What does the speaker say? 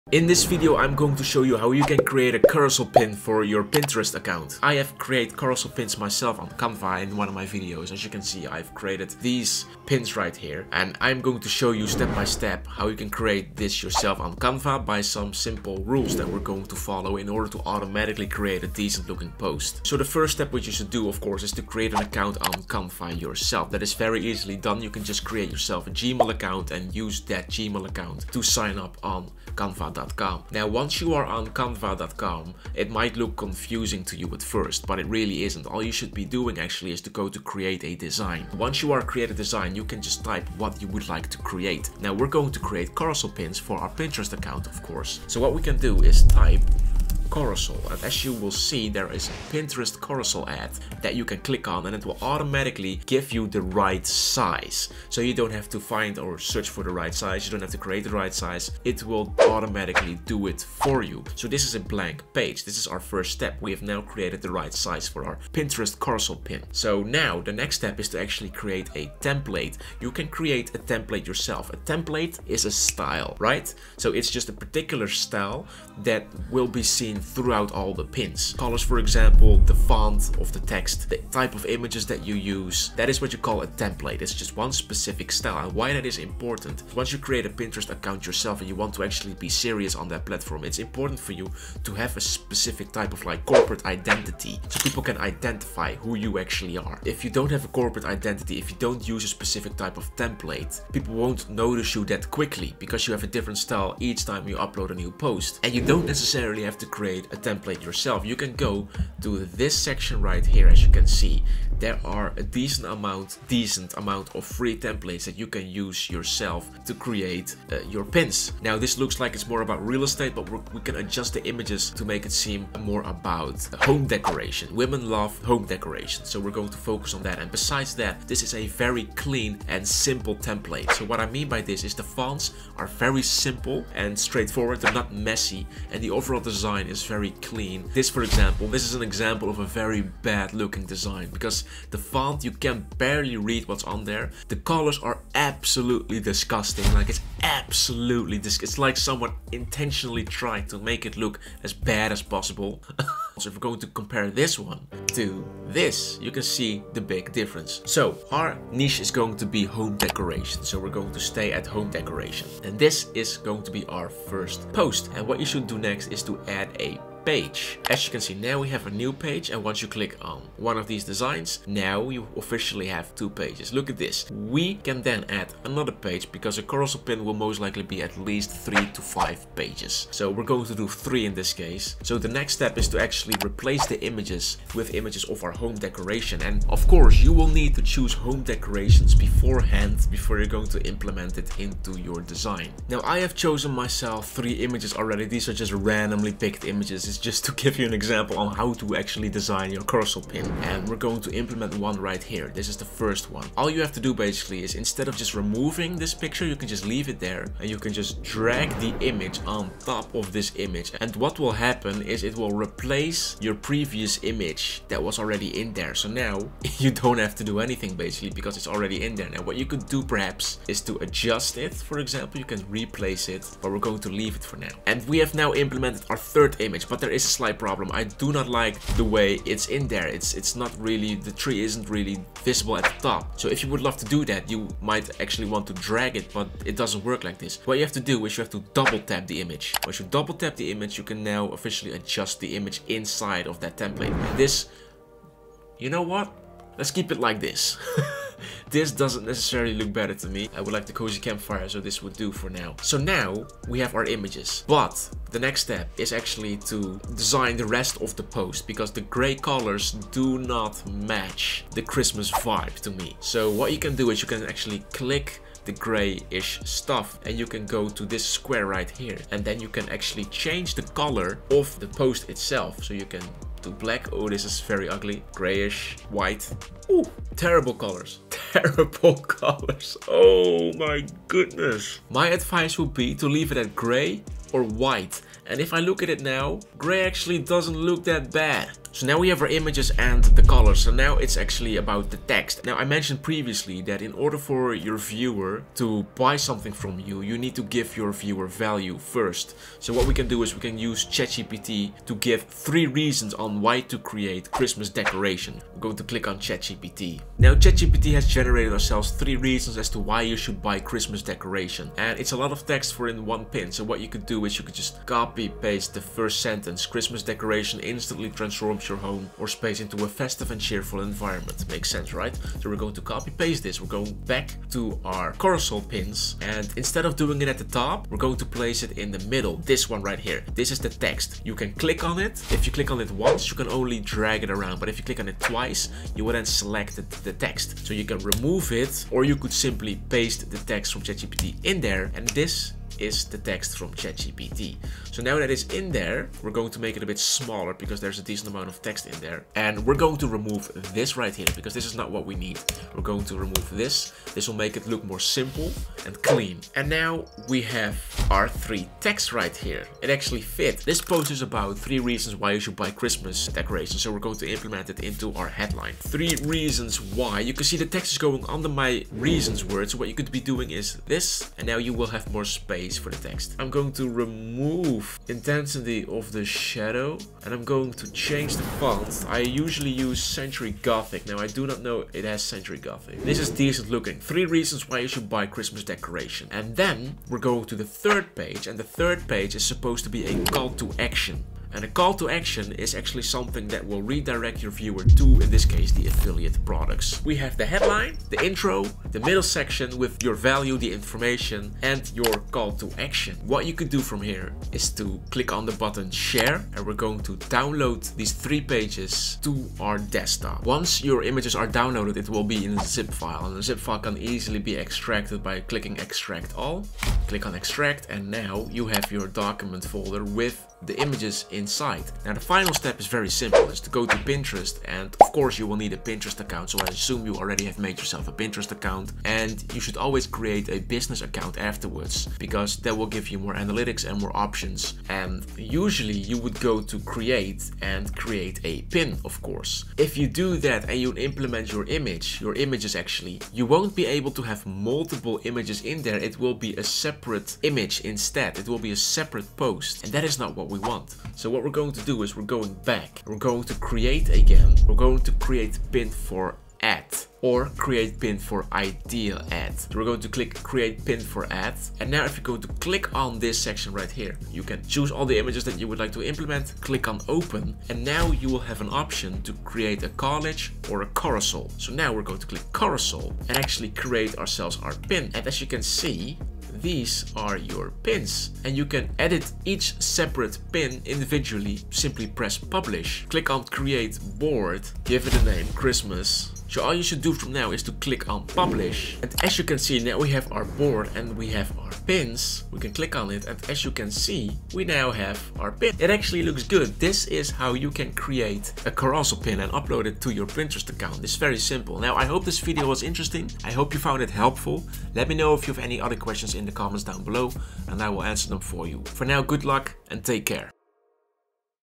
In this video I'm going to show you how you can create a carousel pin for your Pinterest account. I have created carousel pins myself on Canva in one of my videos. As you can see, I've created these pins right here, and I'm going to show you step by step how you can create this yourself on Canva by some simple rules that we're going to follow in order to automatically create a decent looking post. So the first step which you should do, of course, is to create an account on Canva yourself. That is very easily done. You can just create yourself a Gmail account and use that Gmail account to sign up on Canva.com. Now once you are on Canva.com, it might look confusing to you at first, but it really isn't. All you should be doing actually is to go to create a design. Once you are create a design, you can just type what you would like to create. Now we're going to create carousel pins for our Pinterest account, of course. So what we can do is type carousel, and as you will see, there is a Pinterest carousel ad that you can click on, and it will automatically give you the right size. So you don't have to find or search for the right size, you don't have to create the right size, it will automatically do it for you. So this is a blank page. This is our first step. We have now created the right size for our Pinterest carousel pin. So now the next step is to actually create a template. You can create a template yourself. A template is a style, right? So it's just a particular style that will be seen throughout all the pins. Colors, for example, the font of the text, the type of images that you use, that is what you call a template. It's just one specific style. And why that is important, once you create a Pinterest account yourself and you want to actually be serious on that platform, it's important for you to have a specific type of like corporate identity, so people can identify who you actually are. If you don't have a corporate identity, if you don't use a specific type of template, people won't notice you that quickly because you have a different style each time you upload a new post. And you don't necessarily have to create a template yourself. You can go to this section right here. As you can see, there are a decent amount of free templates that you can use yourself to create your pins. Now this looks like it's more about real estate, but we can adjust the images to make it seem more about home decoration. Women love home decoration, so we're going to focus on that. And besides that, this is a very clean and simple template. So what I mean by this is the fonts are very simple and straightforward. They're not messy, and the overall design is very clean. This, for example, this is an example of a very bad looking design because the font, you can barely read what's on there. The colors are absolutely disgusting. Like it's absolutely it's like someone intentionally tried to make it look as bad as possible. So if we're going to compare this one to this, you can see the big difference. So our niche is going to be home decoration. So we're going to stay at home decoration. And this is going to be our first post. And what you should do next is to add a page. As you can see, now we have a new page, and once you click on one of these designs, now you officially have two pages. Look at this. We can then add another page because a carousel pin will most likely be at least 3 to 5 pages. So we're going to do 3 in this case. So the next step is to actually replace the images with images of our home decoration. And of course, you will need to choose home decorations beforehand before you're going to implement it into your design. Now I have chosen myself 3 images already. These are just randomly picked images. It's just to give you an example on how to actually design your carousel pin, and we're going to implement one right here. This is the first one. All you have to do basically is, instead of just removing this picture, you can just leave it there and you can just drag the image on top of this image, and what will happen is it will replace your previous image that was already in there. So now you don't have to do anything basically because it's already in there. Now what you could do perhaps is to adjust it. For example, you can replace it, but we're going to leave it for now. And we have now implemented our third image, but there is a slight problem. I do not like the way it's in there. It's not really, the tree isn't really visible at the top. So if you would love to do that, you might actually want to drag it, but it doesn't work like this. What you have to do is you have to double tap the image. Once you double tap the image, you can now officially adjust the image inside of that template. And this, you know what? Let's keep it like this. This doesn't necessarily look better to me. I would like the cozy campfire, so this would do for now. So now we have our images, but the next step is actually to design the rest of the post because the gray colors do not match the Christmas vibe to me. So what you can do is you can actually click the grayish stuff and you can go to this square right here, and then you can actually change the color of the post itself. So you can do black. Oh, this is very ugly. Grayish, white. Ooh, terrible colors. Terrible colors. Oh my goodness. My advice would be to leave it at gray or white. And if I look at it now, gray actually doesn't look that bad. So now we have our images and the colors. So now it's actually about the text. Now I mentioned previously that in order for your viewer to buy something from you, you need to give your viewer value first. So what we can do is we can use ChatGPT to give 3 reasons on why to create Christmas decoration. We're going to click on ChatGPT. Now ChatGPT has generated ourselves 3 reasons as to why you should buy Christmas decoration. And it's a lot of text for in one pin. So what you could do is you could just copy paste the first sentence. Christmas decoration instantly transforms your home or space into a festive and cheerful environment. Makes sense, right? So we're going to copy paste this. We're going back to our carousel pins, and instead of doing it at the top, we're going to place it in the middle. This one right here. This is the text. You can click on it. If you click on it once, you can only drag it around, but if you click on it twice, you will then select the text. So you can remove it, or you could simply paste the text from ChatGPT in there, and this is the text from ChatGPT. So now that it's in there, we're going to make it a bit smaller because there's a decent amount of text in there. And we're going to remove this right here because this is not what we need. We're going to remove this. This will make it look more simple and clean. And now we have our 3 texts right here. It actually fit. This post is about 3 reasons why you should buy Christmas decorations. So we're going to implement it into our headline. 3 reasons why. You can see the text is going under my reasons word. So what you could be doing is this, and now you will have more space for the text. I'm going to remove intensity of the shadow, and I'm going to change the font. I usually use Century Gothic. Now I do not know it has Century Gothic. This is decent looking. 3 reasons why you should buy Christmas decoration. And then we're going to the 3rd page, and the 3rd page is supposed to be a call to action. And a call to action is actually something that will redirect your viewer to, in this case, the affiliate products. We have the headline, the intro, the middle section with your value, the information, and your call to action. What you could do from here is to click on the button share, and we're going to download these 3 pages to our desktop. Once your images are downloaded, it will be in a zip file, and the zip file can easily be extracted by clicking extract all. Click on extract, and now you have your document folder with the images inside. Now the final step is very simple. It's to go to Pinterest, and of course you will need a Pinterest account, so I assume you already have made yourself a Pinterest account, and you should always create a business account afterwards because that will give you more analytics and more options. And usually you would go to create and create a pin, of course. If you do that and you implement your images actually, you won't be able to have multiple images in there. It will be a separate image instead. It will be a separate post, and that is not what we want. So what we're going to do is we're going back. We're going to create again. We're going to create pin for ad, or create pin for ideal ad. So we're going to click create pin for ad. And now if you go to click on this section right here, you can choose all the images that you would like to implement, click on open, and now you will have an option to create a collage or a carousel. So now we're going to click carousel and actually create ourselves our pin. And as you can see, these are your pins, and you can edit each separate pin individually. Simply press publish, click on create board, give it a name Christmas. So all you should do from now is to click on publish, and as you can see, now we have our board and we have our pins. We can click on it, and as you can see, we now have our pin. It actually looks good. This is how you can create a carousel pin and upload it to your Pinterest account. It's very simple. Now I hope this video was interesting. I hope you found it helpful. Let me know if you have any other questions in the comments down below, and I will answer them for you. For now, good luck and take care.